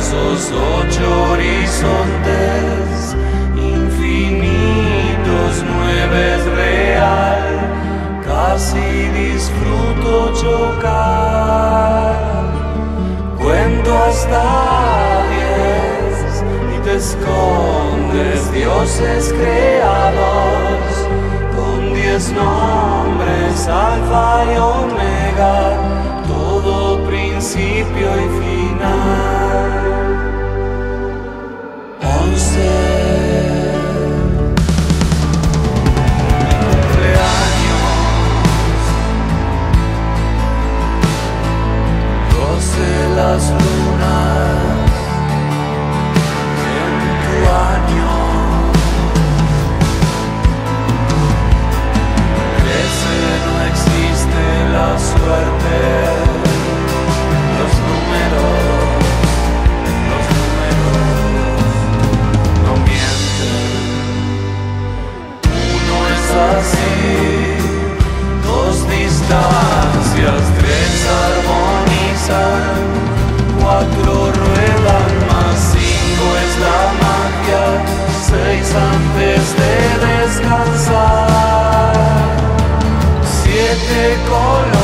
esos 8 horizontes infinitos, 9 es real, casi disfruto chocar. Cuento hasta 10 y te escondes, dioses creados con 10 nombres, alfa y omega, todo principio y final. 11. Las lunas en tu año, crece, no existe la suerte, los números no mienten. 1 es así, 2 distancias, 3 armonizan, 4 ruedan, más 5 es la magia, 6 antes de descansar, 7 colores.